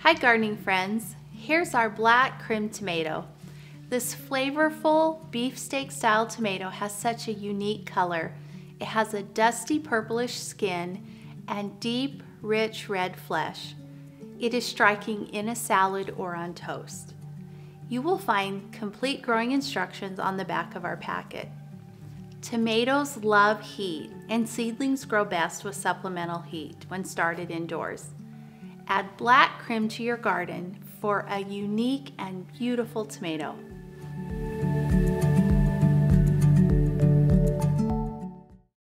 Hi gardening friends, here's our black Krim tomato. This flavorful beefsteak style tomato has such a unique color. It has a dusty purplish skin and deep, rich red flesh. It is striking in a salad or on toast. You will find complete growing instructions on the back of our packet. Tomatoes love heat, and seedlings grow best with supplemental heat when started indoors. Add black Krim to your garden for a unique and beautiful tomato.